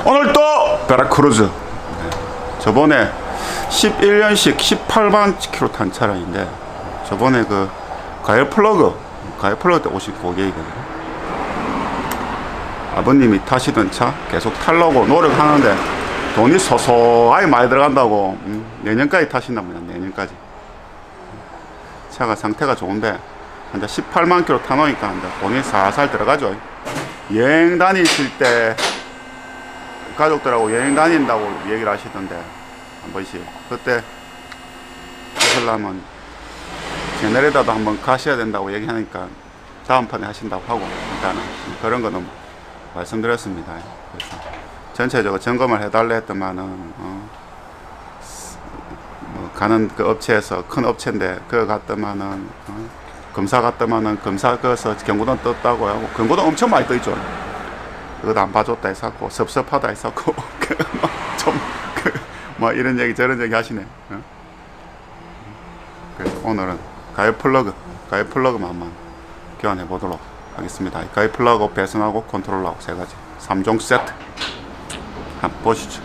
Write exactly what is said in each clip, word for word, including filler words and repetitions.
오늘 또 베라크루즈. 네. 저번에 십일 년씩 십팔만 킬로 탄 차량인데 저번에 그 가열 플러그 가열 플러그 때 오신 고객이거든요. 아버님이 타시던 차 계속 타려고 노력하는데 돈이 소소하게 많이 들어간다고. 음, 내년까지 타신답니다. 내년까지. 차가 상태가 좋은데 한자 십팔만 킬로 타놓으니까 한자 돈이 살살 들어가죠. 여행 다니실 때 가족들하고 여행 다닌다고 얘기를 하시던데 한 번씩 그때 하시려면 제네레다도 한번 가셔야 된다고 얘기하니까 다음 판에 하신다고 하고 일단은 그런 거는 말씀드렸습니다. 그래서 전체적으로 점검을 해달래 했더만은 어, 뭐 가는 그 업체에서 큰 업체인데 그거 갔더만은 어, 검사 갔더만은 검사 거서 경고등 떴다고 하고 경고등 엄청 많이 떠있죠. 그것도 안 봐줬다 했었고 섭섭하다 했었고 좀 뭐 이런 얘기 저런 얘기 하시네. 어? 그래서 오늘은 가열 플러그 가열 플러그만 한번 교환해 보도록 하겠습니다. 가열 플러그 배선하고 컨트롤러하고 세 가지 삼 종 세트 한번 보시죠.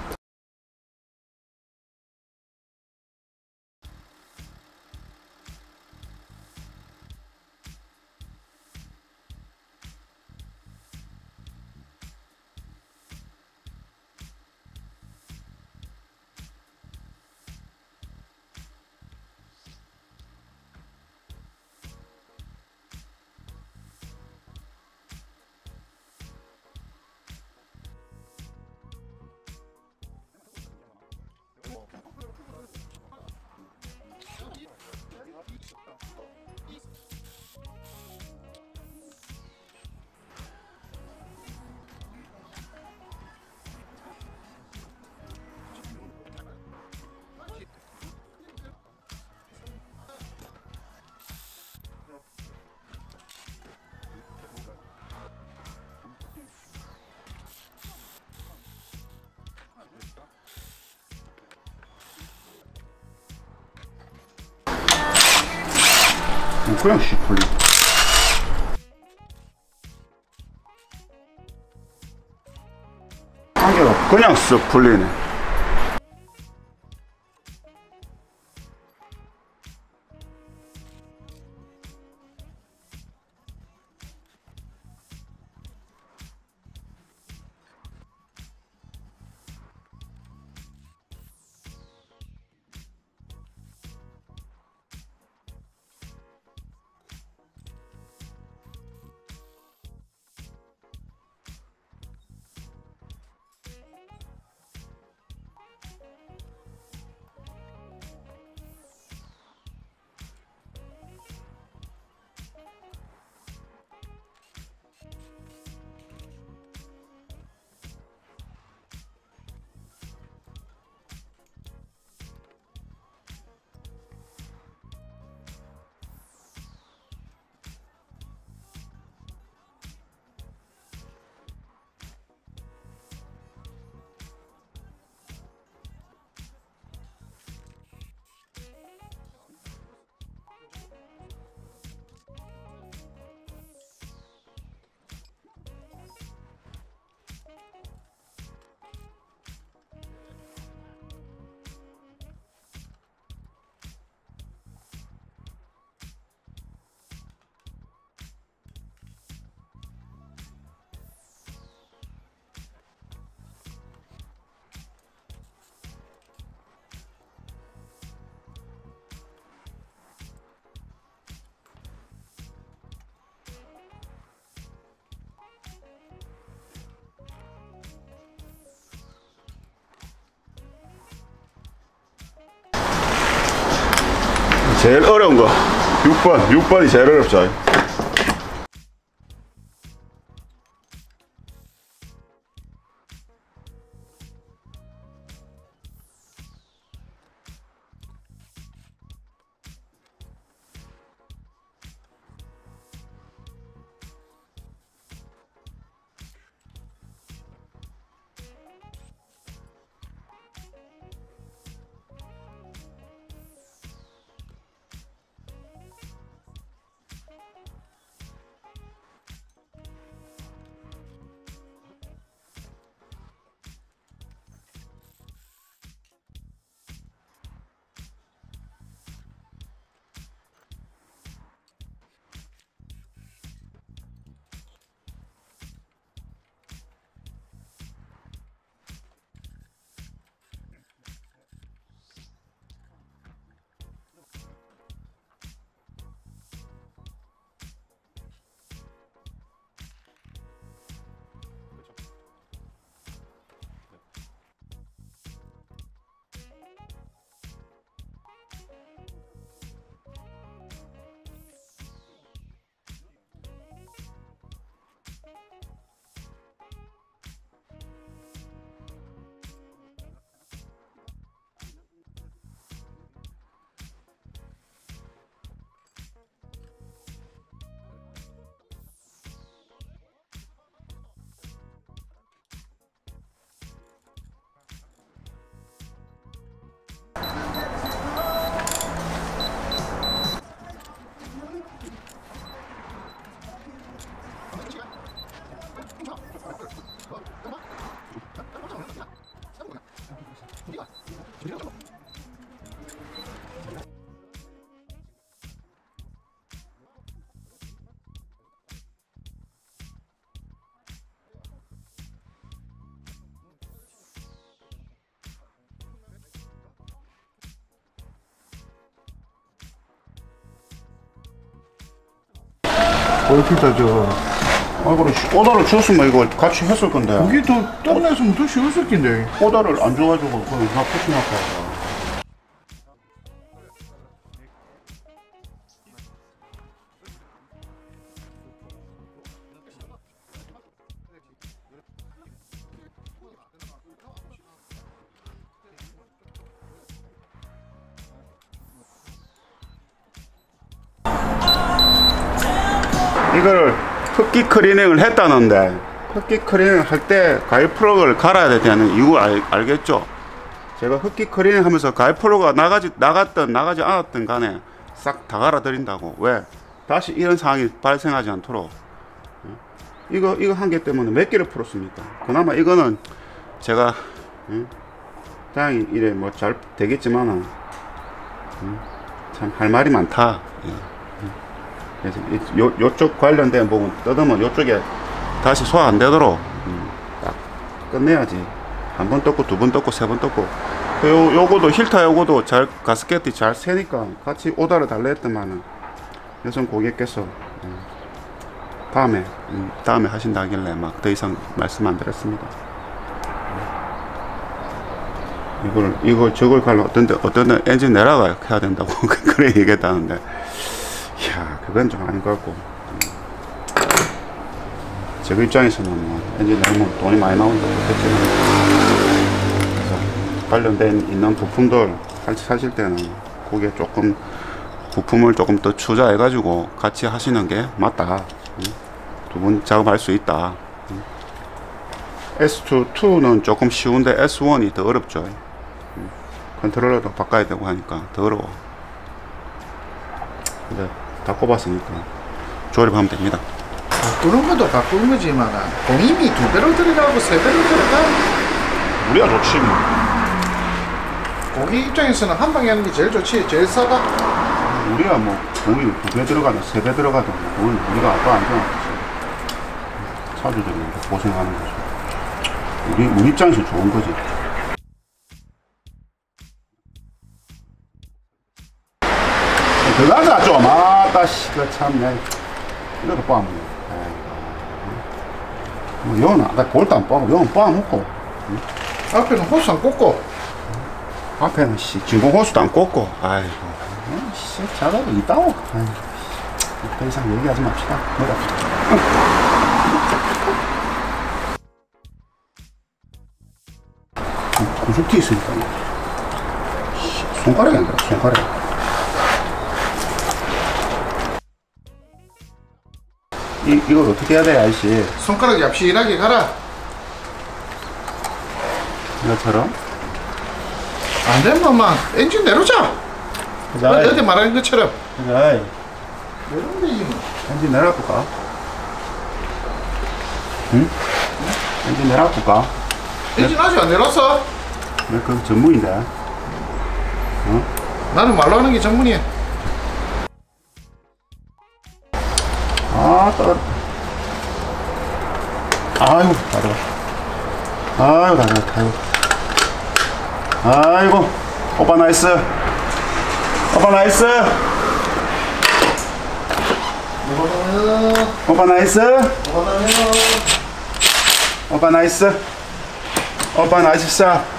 그냥 씩 풀리. 그냥 쓱 풀리네. 제일 어려운 거 육 번 육 번이 제일 어렵죠. 오일필터 저 아, 그래, 오다를 줬으면 이거 같이 했을 건데. 그게 더 땀냈으면 더 쉬웠을 텐데. 오다를 안 줘가지고, 그냥 다 붙여놨다. 이거를 흡기 클리닝을 했다는데, 흡기 클리닝 할 때 가입 플러그를 갈아야 되는 이유를 알, 알겠죠? 제가 흡기 클리닝 하면서 가입 플러그가 나가지, 나갔든 나가지 않았든 간에 싹 다 갈아드린다고. 왜? 다시 이런 상황이 발생하지 않도록. 이거, 이거 한 개 때문에 몇 개를 풀었습니까? 그나마 이거는 제가, 다행히 이래 뭐 잘 되겠지만은, 참 할 말이 많다. 그래서 요, 요쪽 관련된 부분 뜯으면 요쪽에 다시 소화 안 되도록 음, 딱 끝내야지. 한 번 떴고 두 번 떴고 세 번 떴고 요, 요거도 힐타 요거도 잘 가스켓이 잘 새니까 같이 오다를 달래 했더만은 여성 고객께서 음, 다음에 음, 다음에 하신다 하길래 막 더 이상 말씀 안 드렸습니다. 이걸 이걸 저걸 갈라 어떤 데 어떤 데 엔진 내려가 해야 된다고 그래 얘기했다는데, 이야, 그건 좀 아닌 것 같고. 제 입장에서는 뭐 엔진 내면 돈이 많이 나온다 그랬지만, 그래서 관련된 있는 부품들 사실 때는 거기에 조금 부품을 조금 더 투자해 가지고 같이 하시는 게 맞다. 두 분 작업할 수 있다. 에스 투, 이는 조금 쉬운데 에스 원이 더 어렵죠. 컨트롤러도 바꿔야 되고 하니까 더 어려워. 근데 다 꼽았으니까 조립하면 됩니다. 바꾸는 것도 바꾸는 거지만 공임이 두 배로 들어가고 세 배로 들어가. 우리가 좋지 뭐. 고객 입장에서는 한 방에 하는 게 제일 좋지. 제일 싸다. 우리가 뭐 공이 두 배 들어가든 세 배 들어가든 그건 우리가 아빠 안 좋아. 차주들이 고생하는 거죠. 우리, 우리 입장에서 좋은 거지. 들어가자 좀. 아따 씨, 그 참네. 이것도 빠 먹네. 뭐 여는 아까 볼도 안 빠고 여는 빠 먹고. 응? 앞에는 호스 안 꽂고. 앞에는 씨 진공 호스도 안 꽂고. 아이고. 씨 잘하고 있다고. 아이고. 더 이상 얘기하지 맙시다. 뭐라. 구슬티 있으니까. 손가락이 아니라 손가락. 이, 이걸 어떻게 해야 돼, 아저씨? 손가락 얍실하게 가라. 이것처럼? 안 되면 막 엔진 내려자. 어제 말한 것처럼. 그래. 내려오면 되지 뭐. 엔진 내려볼까? 응? 엔진 내려볼까? 엔진 아직 안 내렸어. 내 그건 전문인데. 어? 나는 말로 하는 게 전문이야. 아, 따 아이고, 다르다. 아이고, 다르다. 아이고. 아이고, 오빠 나이스. 오빠 나이스. 오빠 나이스. 오빠 나이스. 오빠 나이스 샷.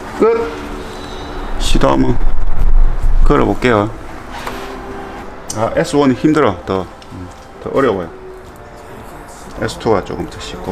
끝. 시도 한번 걸어볼게요. 아, 에스 원이 힘들어. 더, 더 어려워요. 에스 투가 조금 더 쉽고.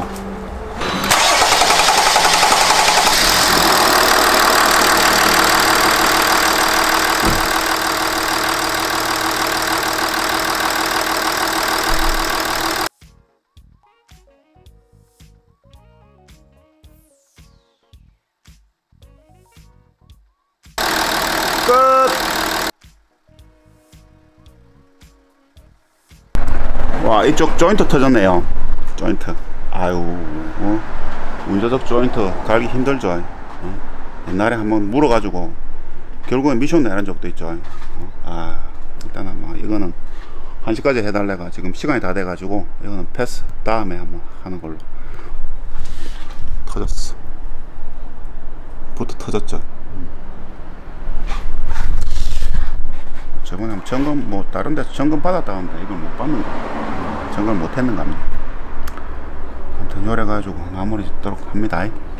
끝. 와, 이쪽 조인트 터졌네요. 조인트. 아유, 어, 운전석 조인트 갈기 힘들죠. 어? 옛날에 한번 물어가지고 결국엔 미션 내는 적도 있죠. 어? 아, 일단은 뭐 이거는 한 시까지 해달래가 지금 시간이 다 돼가지고 이거는 패스. 다음에 한번 하는 걸로. 터졌어. 부터 터졌죠. 저번에 점검 뭐 다른 데서 점검 받았다 하는데 이걸 못 받는 거, 점검을 못 했는가 합니다. 아무튼 요래 가지고 마무리 짓도록 합니다.